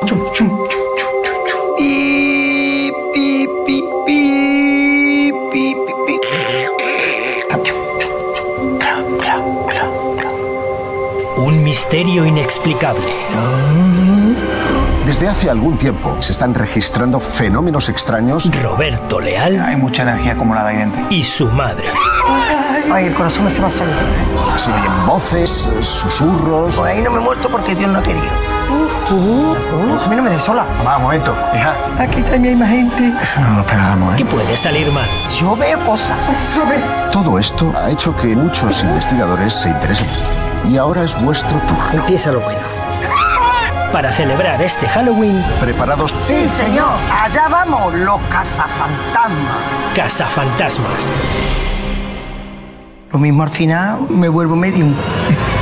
Pi, pi, pi, pi, pi, pi, pi. Un misterio inexplicable. Desde hace algún tiempo se están registrando fenómenos extraños. Roberto Leal Hay mucha energía acumulada ahí dentro. y su madre. Ay, el corazón me se va a salir. Se oyen voces, susurros. Pues ahí no me he muerto porque Dios no ha querido. A mí no me dejes sola. Mamá, un momento, hija. Aquí también hay más gente. Eso no lo esperábamos, ¿Qué puede salir mal? Yo veo cosas. Todo esto ha hecho que muchos investigadores se interesen. Y ahora es vuestro turno. Empieza lo bueno. Para celebrar este Halloween, ¿Preparados? Sí, señor. Allá vamos, los cazafantasmas. Cazafantasmas. Lo mismo al final me vuelvo medium.